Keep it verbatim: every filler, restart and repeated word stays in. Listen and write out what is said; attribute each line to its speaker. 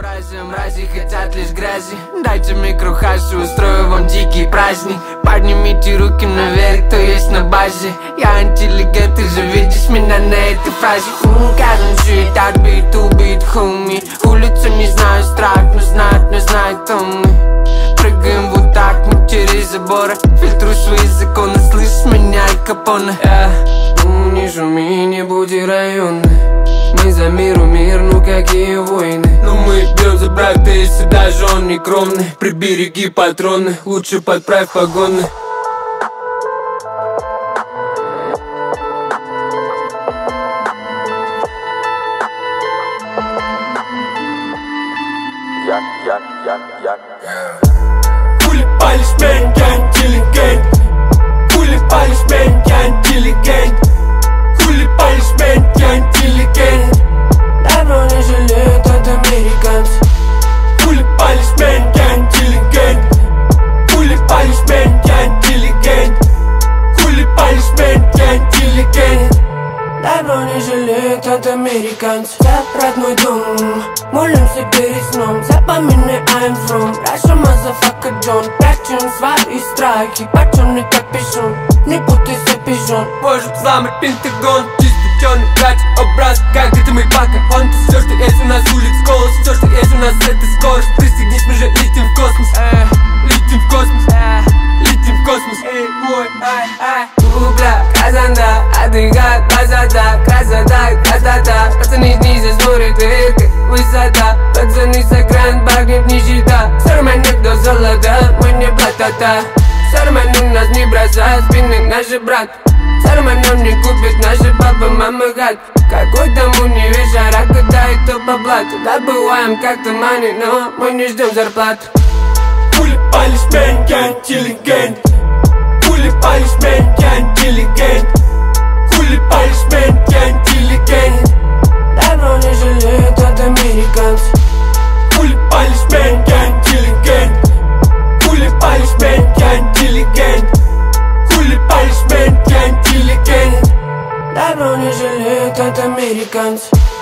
Speaker 1: безобразие, мрази хотят лишь грязи. Дайте микрохаш, устрою вам дикий праздник. Поднимите руки наверх, кто есть на базе. Я интеллигент, ты же видишь меня на этой фразе. Каждый жит от бит, убит, хуми. Улица не знаю, страх, но знает, не знает, кто мы. Прыгаем вот так, мы через заборы. Фильтрую свои законы, слышишь меня, Аль Капоне. Yeah. Не шуми, не буди районы. Мы за миру мир, ну какие войны. Но мы бьем за брак, ты если даже он не кромный. Прибереги патроны, лучше подправь погоны.
Speaker 2: Я, я, я, я,
Speaker 1: Хули палишь, мэн, я интеллигент. Хули палишь, мэн, я интеллигент. Хули палишь, мэн, я интеллигент. Давно не жалеют от американцев. Хули палишь, мэн, я интеллигент. Хули палишь, мэн, я интеллигент. Хули палишь, мэн, я интеллигент. Давно не жалеют от американцев. За родной дом, молимся перед сном. Запоминай, I'm from Russia, motherfucker John. Прячем свои страхи, почёмный капюшон. Не путайся, пижон. Можем взломать Пентагон. Чистый тёмный, братья, образ, как это мы пока. Он всё, что есть у нас улиц, голос. Всё, что есть у нас, это скорость. Пристегнись, мы же летим в космос. э, Летим в космос, э, летим в космос. Эй, ой, ай, ай. Бля, казанда, отдыхает, красота, красота, красота. Пацаны снизу смотрят вверх, высота. Пацаны с экран, багнет нищета. Сарманек до золота, мы не платата. Сарману нас не бросает, спины наши брат. Сарманом не купит наши папа, мама гад. Какой там универ, жара, когда и кто по блату. Добываем как-то мани, но мы не ждем зарплату. Хули палишь, мэн, я интеллигент. Хули палишь, мэн, я интеллигент. Хули палишь, мэн, я интеллигент. Давно не жалеют от американцев. Хули палишь, мэн, я интеллигент. Хули палишь, мэн, я интеллигент. Хули палишь, мэн, я интеллигент. Давно не жалеют от американцев.